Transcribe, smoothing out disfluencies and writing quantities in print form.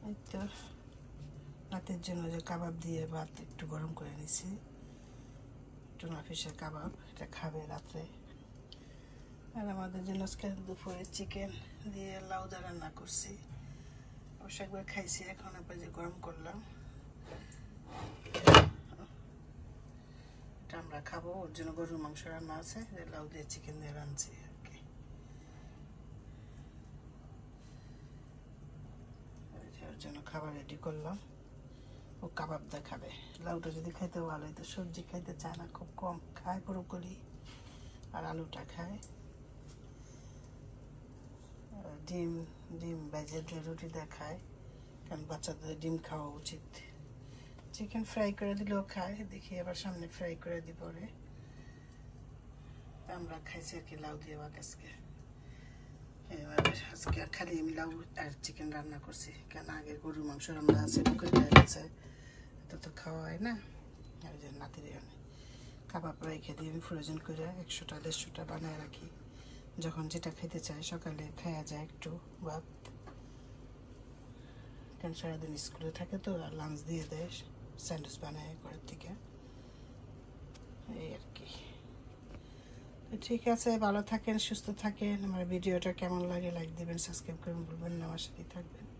এই তো রাতের জন্য যে কাবাব দিয়ে ভাত একটু গরম করে নিছি, টুনা ফিশের কাবাব, এটা খাবে রাত্রে। আর আমাদের জন্য আজকে দুপুরে চিকেন দিয়ে লাউদা রান্না করছি, অবশ্য একবার খাইছি, এখন আবার যে গরম করলাম এটা আমরা খাবো। ওর জন্য গরুর মাংস রান্না আছে, লাউ দিয়ে চিকেন দিয়ে রাঁধছি আর কি। ওর জন্য খাবার রেডি করলাম, ও কাবাব দিয়ে খাবে। লাউটা যদি খাইতে ভালো হইতো, সবজি খাইতে চায় না, খুব কম খায়, ব্রোকলি আর আলুটা খায়। ডিম ডিম ভেজে রুটি দিয়ে খায়, কারণ বাচ্চাদের ডিম খাওয়া উচিত। চিকেন ফ্রাই করে দিলেও খায়, দেখি আবার সামনে ফ্রাই করে দিব রে। আমরা খাইছি আর কি লাউ দিয়ে ভাত আজকে। আজকে খালি আমি লাউ আর চিকেন রান্না করছি, কেন আগে গরুর মাংস রান্না আছে, গেছে, এটা তো খাওয়া হয় না। আর যে নাতির কাবাব রেখে দিয়ে আমি ফ্রোজেন করে 100টা 150টা বানায় রাখি, যখন যেটা খেতে চাই সকালে খাওয়া যায় একটু ভাত, কারণ সারাদিন স্কুলে থাকে তো, আর লাঞ্চ দিয়ে দেয়, স্যান্ডউইচ বানায় ঘরের থেকে, এই আর কি। ঠিক আছে, ভালো থাকেন, সুস্থ থাকেন। আমার ভিডিওটা কেমন লাগে লাইক দিবেন, সাবস্ক্রাইব করবেন, বলবেন না, আমার সাথেই থাকবেন।